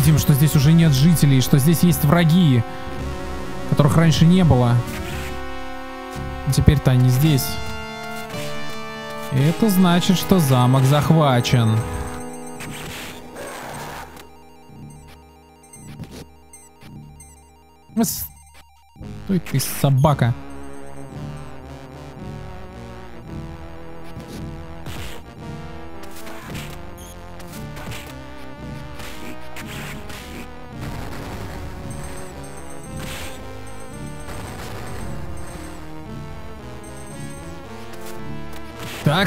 видим, что здесь уже нет жителей, что здесь есть враги, которых раньше не было. Теперь-то они здесь. И это значит, что замок захвачен. Стой ты, собака. Так.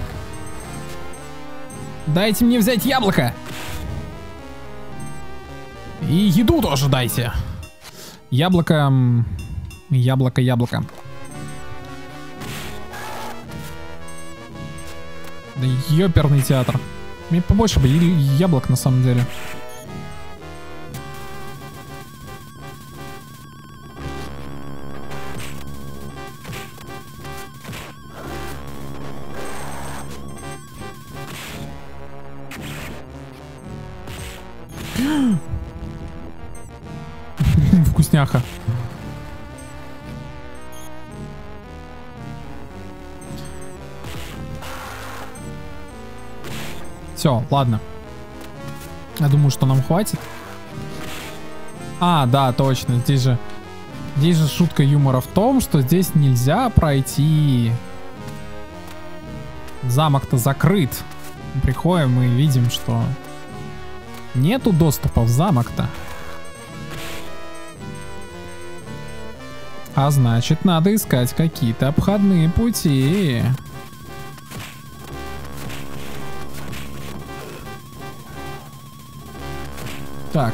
Дайте мне взять яблоко. И еду тоже дайте. Яблоко. Яблоко. Да ёперный театр. Мне побольше бы яблок на самом деле. Вкусняха. Все, ладно. Я думаю, что нам хватит. А, да, точно. Здесь же шутка юмора в том, что здесь нельзя пройти. Замок-то закрыт. Приходим и видим, что нету доступа в замок-то. А значит, надо искать какие-то обходные пути. Так.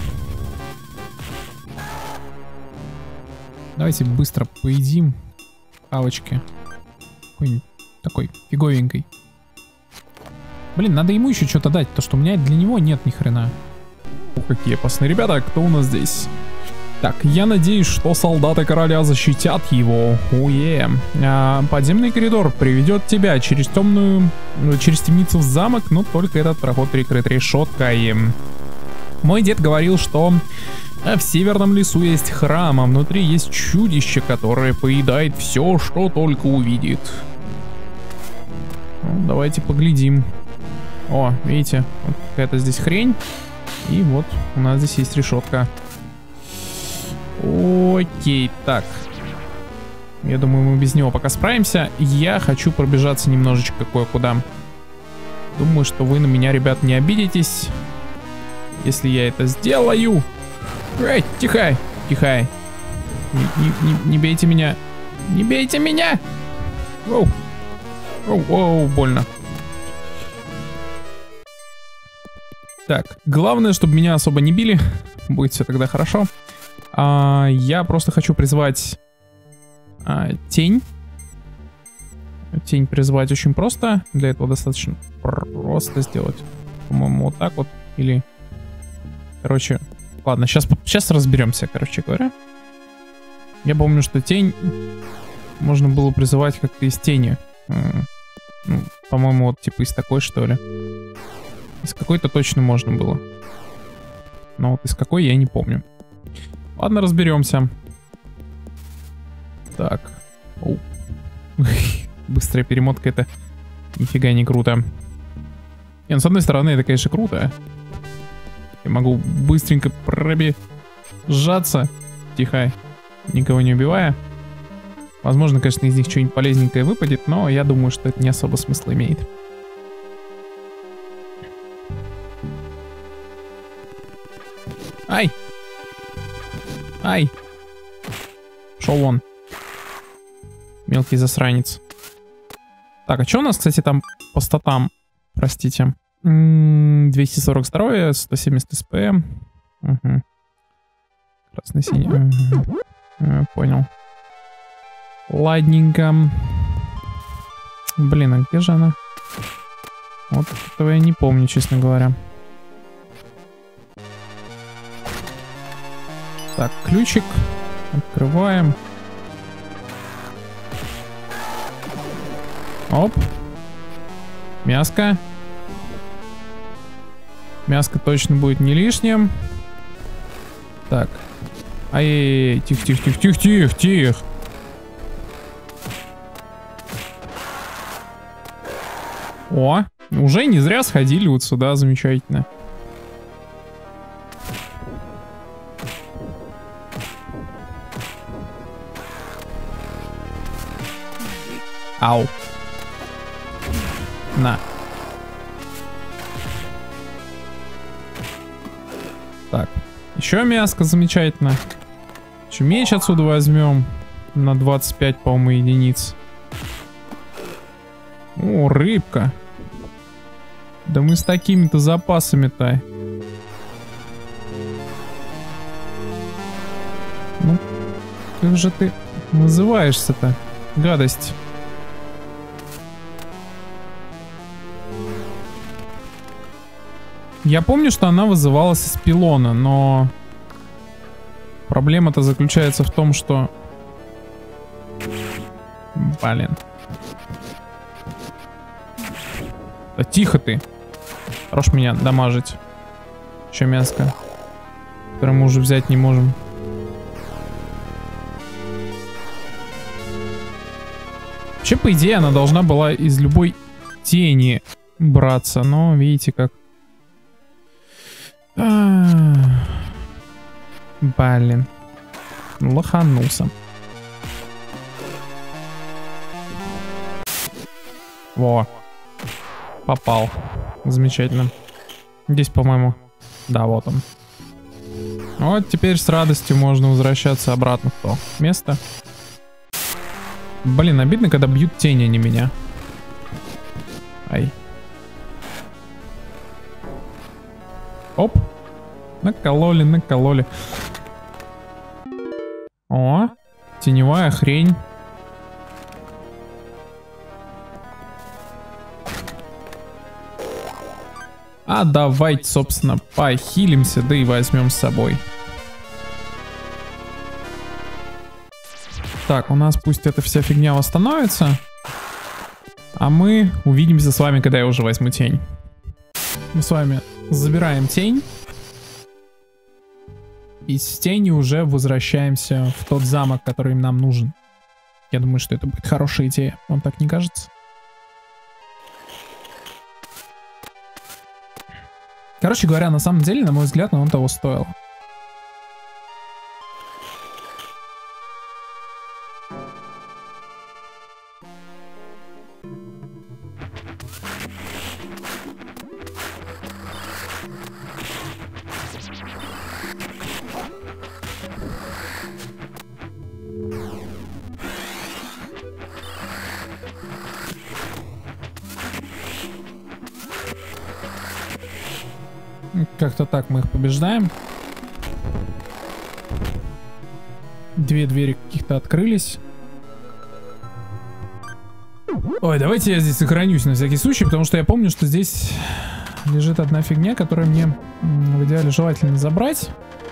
Давайте быстро поедим. Палочки. Какой-нибудь такой фиговенькой. Блин, надо ему еще что-то дать, потому что у меня для него нет ни хрена. Ух, какие опасные ребята, кто у нас здесь? Так, я надеюсь, что солдаты короля защитят его. Подземный коридор приведет тебя через темницу в замок, но только этот проход прикрыт решеткой. Мой дед говорил, что в северном лесу есть храм, а внутри есть чудище, которое поедает все, что только увидит. Ну, давайте поглядим. О, видите, вот какая-то здесь хрень. И вот у нас здесь есть решетка. Окей, так. Я думаю, мы без него пока справимся. Я хочу пробежаться немножечко кое-куда. Думаю, что вы на меня, ребят, не обидитесь, если я это сделаю. Эй, тихай, тихай. Не бейте меня. Не бейте меня. Оу. Оу, больно. Так, главное, чтобы меня особо не били. Будет все тогда хорошо. Я просто хочу призвать тень. Тень призвать очень просто. Для этого достаточно просто сделать. По-моему, вот так вот. Или... Короче, ладно, сейчас разберемся, короче говоря. Я помню, что тень можно было призывать как-то из тени. Ну, по-моему, вот типа из такой, что ли. Из какой-то точно можно было. Но вот из какой я не помню. Ладно, разберемся. Так. Оу. Быстрая перемотка, это нифига не круто. Ну, с одной стороны, это, конечно, круто. Я могу быстренько пробежаться. Тихо. Никого не убивая. Возможно, конечно, из них что-нибудь полезненькое выпадет, но я думаю, что это не особо смысла имеет. Ай! Ай! Шел вон. Мелкий засранец. Так, а что у нас, кстати, там по статам? Простите. 240 здоровья, 170 СП. Угу. Красно-синий. Угу. Понял. Ладненько. Блин, а где же она? Вот этого я не помню, честно говоря. Так, ключик. Открываем. Оп. Мяско. Мяско точно будет не лишним. Так. Ай-яй-яй, тихо. О, уже не зря сходили вот сюда, замечательно. Ау. На. Так, еще мяско, замечательно. Еще меч отсюда возьмем на 25, по-моему, единиц. О, рыбка. Да мы с такими-то запасами-то. Ну, как же ты называешься-то, гадость? Я помню, что она вызывалась из пилона, но проблема-то заключается в том, что... Блин. Да тихо ты. Хорош меня дамажить. Еще мяско, которое мы уже взять не можем. Вообще, по идее, она должна была из любой тени браться, но видите как. Блин. Лоханулся. Во. Попал. Замечательно. Здесь, по-моему. Да, вот он. Вот теперь с радостью можно возвращаться обратно в то место. Блин, обидно, когда бьют тени, а не меня. Ай. Оп. Накололи. О, теневая хрень. А давайте, собственно, похилимся, да и возьмем с собой. Так, у нас пусть эта вся фигня восстановится. А мы увидимся с вами, когда я уже возьму тень. Мы с вами забираем тень. И с тени уже возвращаемся в тот замок, который нам нужен. Я думаю, что это будет хорошая идея. Вам так не кажется? Короче говоря, на самом деле, на мой взгляд, он того стоил. Как-то так мы их побеждаем. Две двери каких-то открылись. Ой, давайте я здесь сохранюсь на всякий случай, потому что я помню, что здесь лежит одна фигня, которую мне в идеале желательно забрать.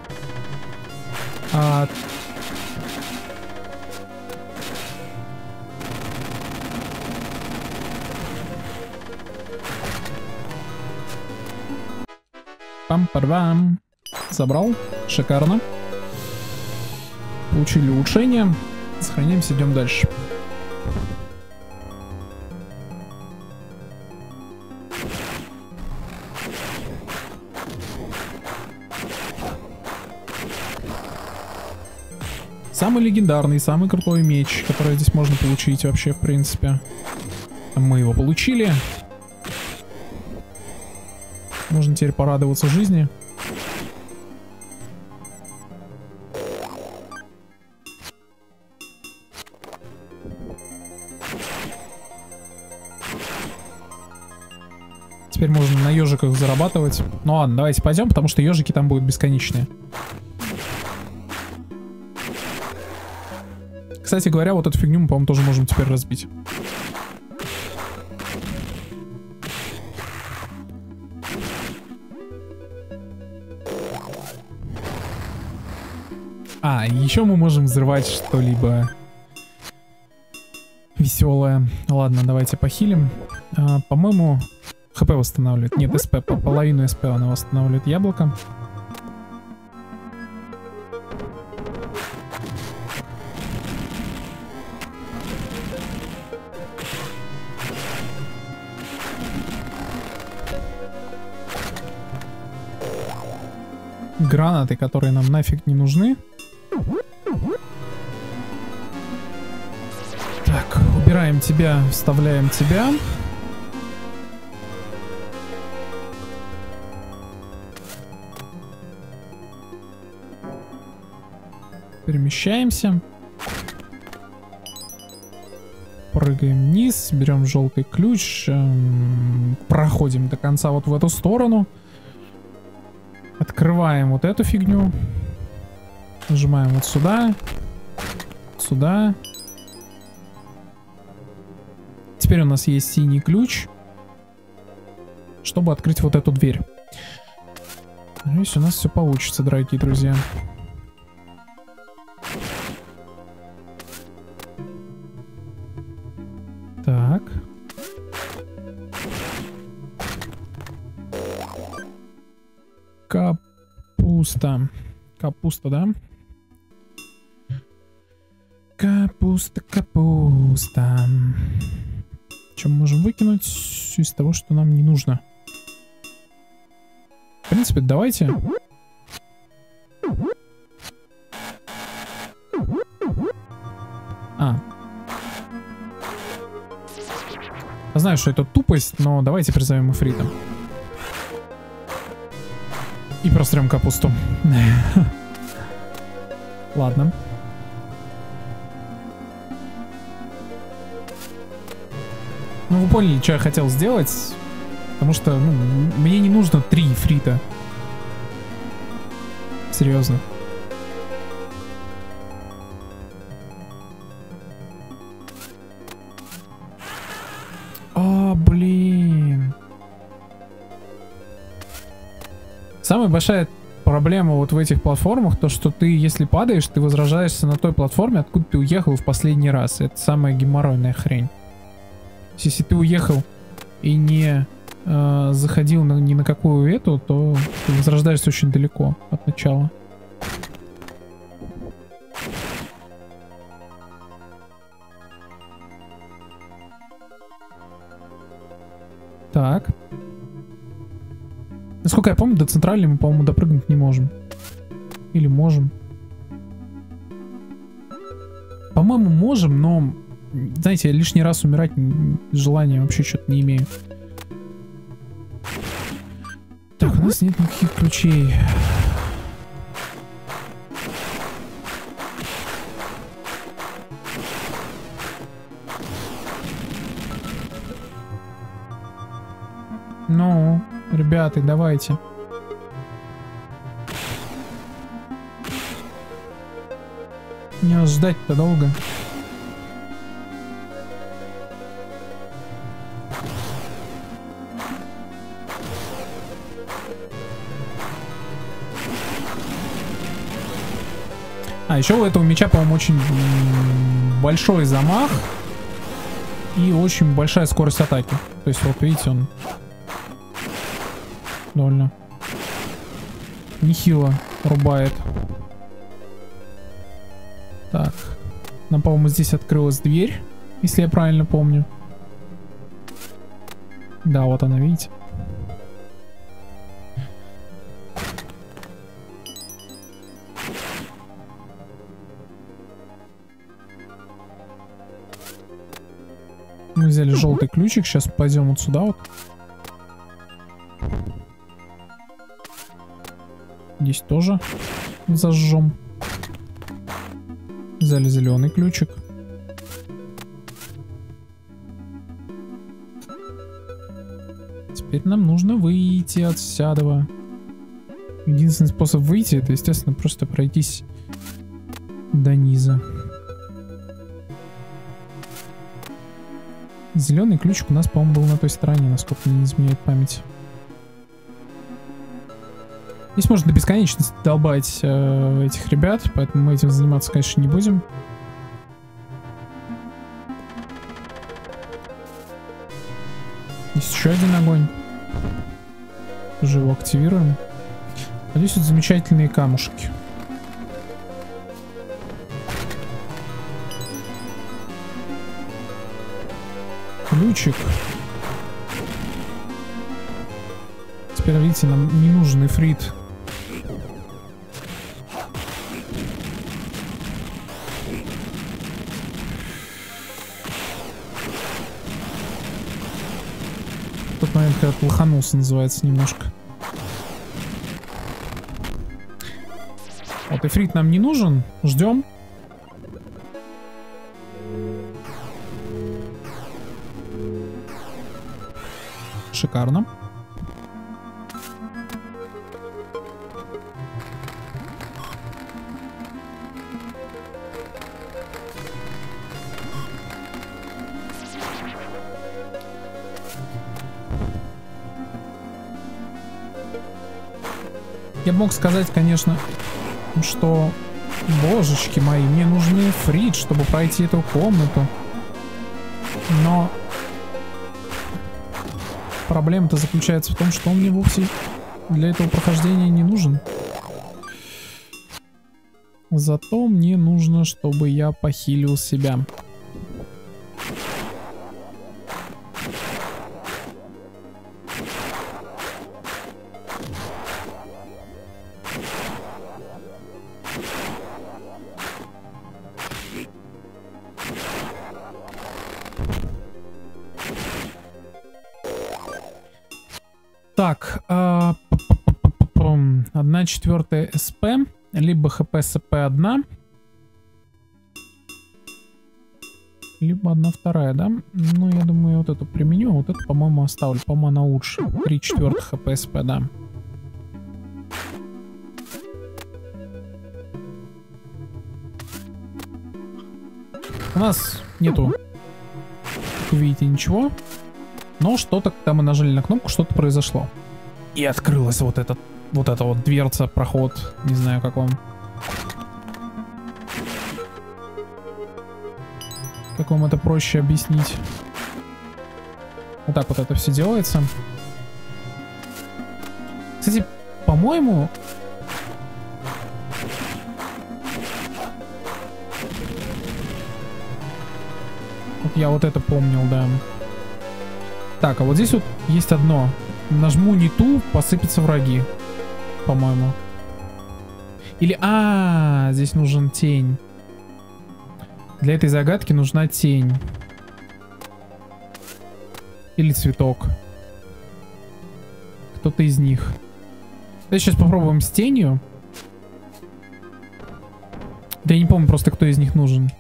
Пам-пам-пам. Забрал. Шикарно. Получили улучшение. Сохраняемся, идем дальше. Самый легендарный, самый крутой меч, который здесь можно получить вообще, в принципе. Мы его получили. Можно теперь порадоваться жизни. Теперь можно на ежиках зарабатывать. Ну ладно, давайте пойдем, потому что ежики там будут бесконечные. Кстати говоря, вот эту фигню мы, по-моему, тоже можем теперь разбить. А, еще мы можем взрывать что-либо веселое. Ладно, давайте похилим. По-моему, ХП восстанавливает. Нет, СП. Половину СП она восстанавливает яблоко. Гранаты, которые нам нафиг не нужны. Так, убираем тебя, вставляем тебя. Перемещаемся. Прыгаем вниз, берем желтый ключ, проходим до конца вот в эту сторону. Открываем вот эту фигню. Нажимаем вот сюда. Сюда. Теперь у нас есть синий ключ, чтобы открыть вот эту дверь. Надеюсь, у нас все получится, дорогие друзья. Так. Капуста. Капуста, да? Капуста, капуста. Что мы можем выкинуть из того, что нам не нужно? В принципе, давайте. Я знаю, что это тупость, но давайте призовем Ифрита. И просрем капусту. Ладно. Ну, вы поняли, что я хотел сделать. Потому что, ну, мне не нужно 3 Ифрита. Серьезно. О, блин. Самая большая проблема вот в этих платформах, то что ты, если падаешь, ты возрождаешься на той платформе, откуда ты уехал в последний раз. Это самая геморройная хрень. Если ты уехал и не заходил ни на какую эту, то ты возрождаешься очень далеко от начала. Так. Насколько я помню, до центральной мы, по-моему, допрыгнуть не можем. Или можем. По-моему, можем, но, знаете, я лишний раз умирать желания вообще что-то не имею. Так, у нас нет никаких ключей. Ну, ребята, давайте. Не ждать-то долго. А, еще у этого меча, по-моему, очень большой замах и очень большая скорость атаки. То есть, вот видите, он довольно нехило рубает. Так. Нам, по-моему, здесь открылась дверь, если я правильно помню. Да, вот она, видите. Мы взяли желтый ключик, сейчас пойдем вот сюда вот. Здесь тоже зажжем. Взяли зеленый ключик. Теперь нам нужно выйти отсюда. Единственный способ выйти — это, естественно, просто пройтись до низа. Зеленый ключик у нас, по-моему, был на той стороне, насколько не изменяет память. Здесь можно до бесконечности долбать этих ребят, поэтому мы этим заниматься, конечно, не будем. Есть еще один огонь. Уже его активируем. А здесь вот замечательные камушки. Ключик. Теперь, видите, нам не нужен ифрит. Тот момент, когда лоханулся, называется, немножко. Вот ифрит нам не нужен. Ждем. Шикарно. Я мог сказать, конечно, что, божечки мои, мне нужен ифрит, чтобы пройти эту комнату. Но проблема-то заключается в том, что он мне вовсе для этого прохождения не нужен. Зато мне нужно, чтобы я похилил себя. Так, 1/4 СП, либо ХП СП 1, либо 1/2, да? Ну, я думаю, вот эту применю, вот эту, по-моему, оставлю, по-моему, она лучше. 3/4 ХП СП, да. У нас нету, как вы видите, ничего. Но что-то, когда мы нажали на кнопку, что-то произошло. И открылась вот эта вот дверца, проход. Не знаю, как вам. Как вам это проще объяснить. Вот так вот это все делается. Кстати, по-моему... Вот я вот это помнил, да. Так, а вот здесь вот есть одно. Нажму не ту, посыпятся враги. По-моему. Или... здесь нужен тень. Для этой загадки нужна тень. Или цветок. Кто-то из них. Давайте сейчас попробуем с тенью. Да я не помню просто, кто из них нужен.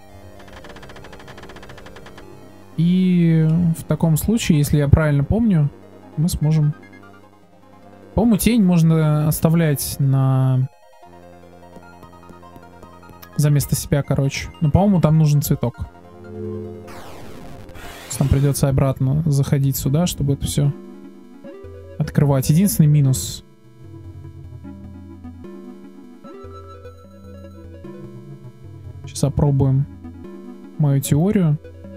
И в таком случае, если я правильно помню, мы сможем... По-моему, тень можно оставлять на... За место себя, короче. Но, по-моему, там нужен цветок. Нам придется обратно заходить сюда, чтобы это все открывать. Единственный минус. Сейчас опробуем мою теорию.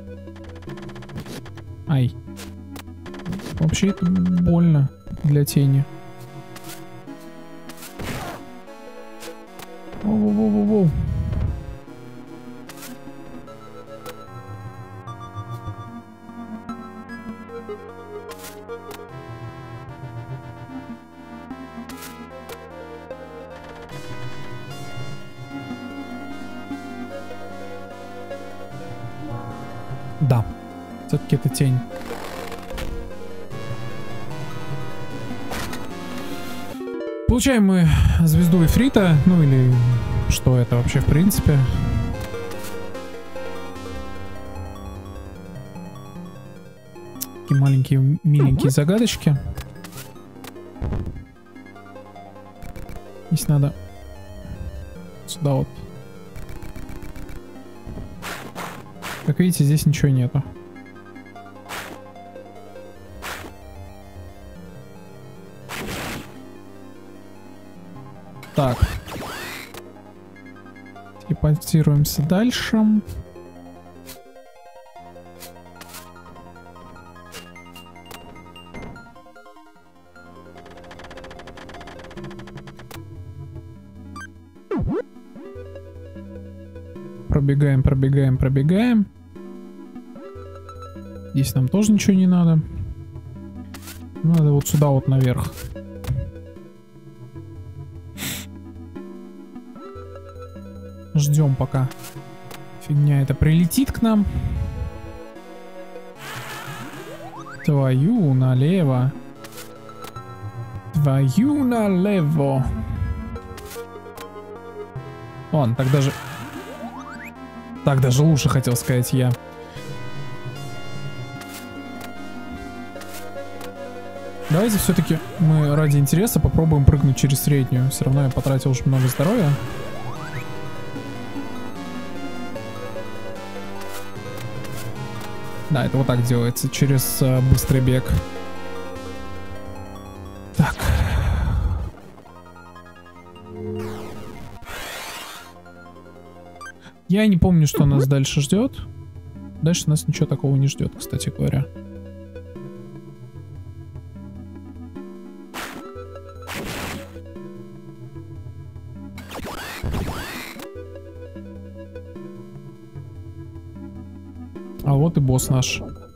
Ай. Вообще это больно для тени. Воу-воу-воу-воу. Да, все-таки это тень. Получаем мы звезду Ифрита, ну или что это вообще в принципе. Такие маленькие, миленькие загадочки. Здесь надо сюда вот. Как видите, здесь ничего нету. Так. Телепортируемся дальше. пробегаем, пробегаем, пробегаем. Здесь нам тоже ничего не надо. Надо вот сюда вот наверх. Ждем, пока фигня это прилетит к нам. Твою налево. Твою налево. Ладно, так даже... Так даже лучше, хотел сказать я. Давайте все-таки мы ради интереса попробуем прыгнуть через среднюю. Все равно я потратил очень много здоровья. Да, это вот так делается, через быстрый бег. Так. Я не помню, что нас дальше ждет. Дальше нас ничего такого не ждет, кстати говоря. А вот и босс наш.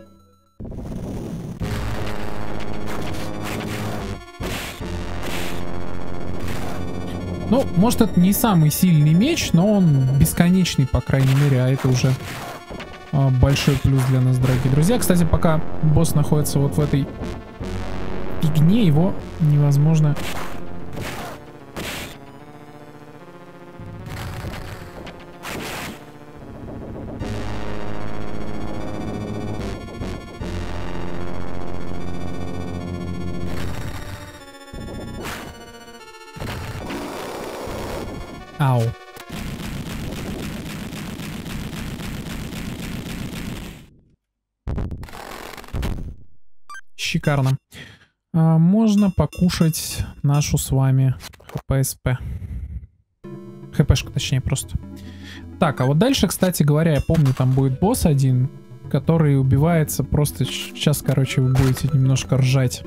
Ну, может, это не самый сильный меч, но он бесконечный, по крайней мере, а это уже большой плюс для нас, дорогие друзья. Кстати, пока босс находится вот в этой фигне, его невозможно... Ау. Шикарно. Можно покушать нашу с вами ХПСП. ХПшку, точнее, просто. Так, а вот дальше, кстати говоря, я помню, там будет босс один, который убивается просто... Сейчас, короче, вы будете немножко ржать.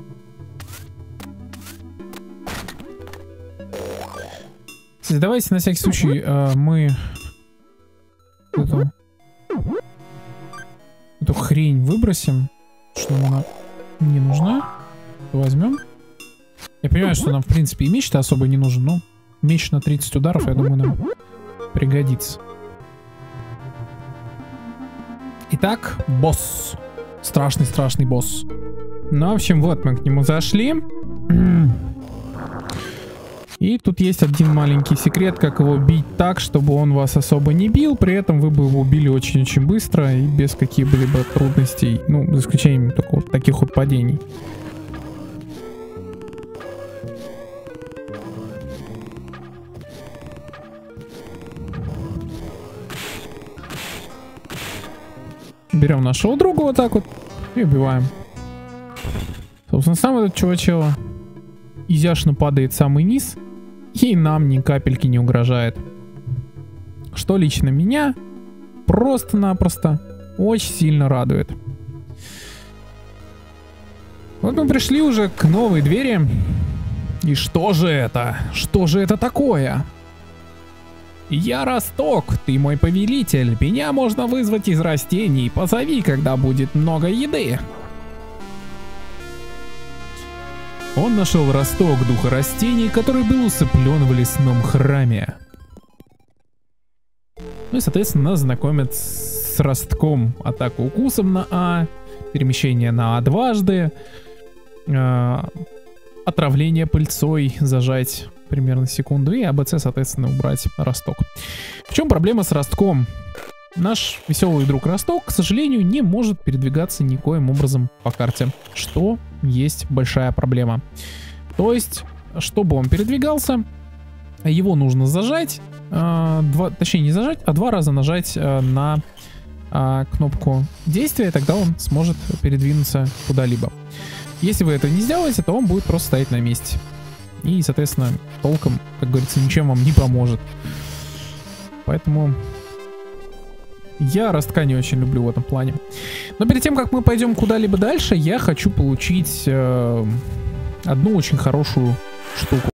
Давайте на всякий случай мы эту хрень выбросим, что нам она не нужна. Возьмем. Я понимаю, что нам в принципе и меч-то особо не нужен, но меч на 30 ударов, я думаю, нам пригодится. Итак, босс. Страшный босс. Ну, в общем, вот мы к нему зашли. И тут есть один маленький секрет, как его бить так, чтобы он вас особо не бил, при этом вы бы его убили очень-очень быстро и без каких-либо трудностей, ну, за исключением только вот таких вот падений. Берем нашего друга вот так вот и убиваем. Собственно, сам этот чувачело изящно падает в самый низ. И нам ни капельки не угрожает. Что лично меня просто-напросто очень сильно радует. Вот мы пришли уже к новой двери. И что же это? Что же это такое? Я Росток, ты мой повелитель. Меня можно вызвать из растений. Позови, когда будет много еды. Он нашел росток духа растений, который был усыплен в лесном храме. Ну и, соответственно, нас знакомят с ростком. Атаку укусом на А, перемещение на А дважды, отравление пыльцой зажать примерно секунду и АБЦ, соответственно, убрать росток. В чем проблема с ростком? Наш веселый друг Росток, к сожалению, не может передвигаться никоим образом по карте, что есть большая проблема. То есть, чтобы он передвигался, его нужно зажать, точнее не зажать, а 2 раза нажать на кнопку действия, и тогда он сможет передвинуться куда-либо. Если вы это не сделаете, то он будет просто стоять на месте. И, соответственно, толком, как говорится, ничем вам не поможет. Поэтому... Я ростка не очень люблю в этом плане. Но перед тем, как мы пойдем куда-либо дальше, я хочу получить одну очень хорошую штуку.